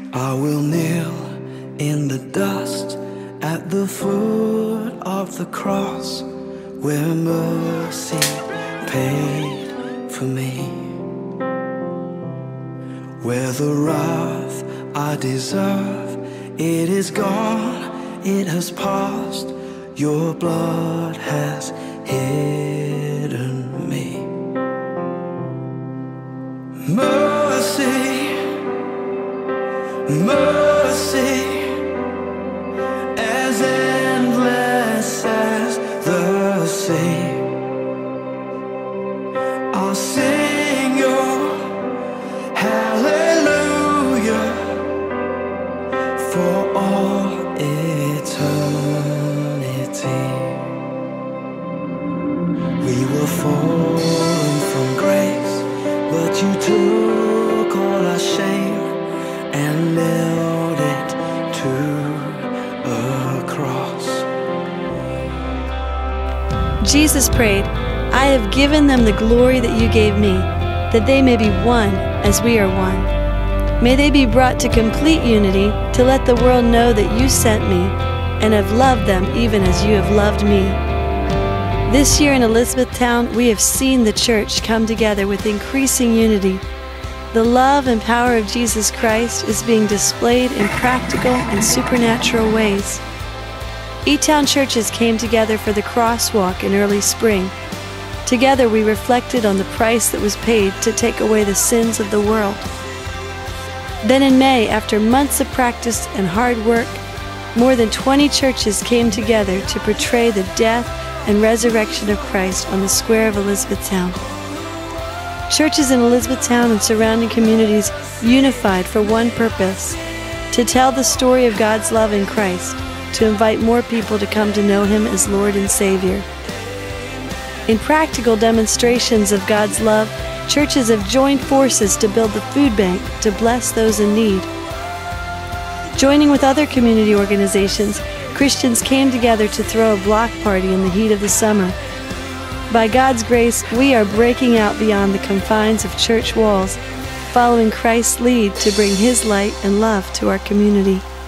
I will kneel in the dust at the foot of the cross, where mercy paid for me, where the wrath I deserve, it is gone, it has passed. Your blood has hidden me. Mercy, mercy, as endless as the sea. I'll sing your hallelujah for all eternity. We were fallen from grace, but you took all our shame and nailed it to a cross. Jesus prayed, I have given them the glory that you gave me, that they may be one as we are one. May they be brought to complete unity, to let the world know that you sent me and have loved them even as you have loved me. This year in Elizabethtown, we have seen the church come together with increasing unity. The love and power of Jesus Christ is being displayed in practical and supernatural ways. E-Town churches came together for the crosswalk in early spring. Together we reflected on the price that was paid to take away the sins of the world. Then in May, after months of practice and hard work, more than 20 churches came together to portray the death and resurrection of Christ on the square of Elizabethtown. Churches in Elizabethtown and surrounding communities unified for one purpose: to tell the story of God's love in Christ, to invite more people to come to know Him as Lord and Savior. In practical demonstrations of God's love, churches have joined forces to build the food bank to bless those in need. Joining with other community organizations, Christians came together to throw a block party in the heat of the summer. By God's grace, we are breaking out beyond the confines of church walls, following Christ's lead to bring His light and love to our community.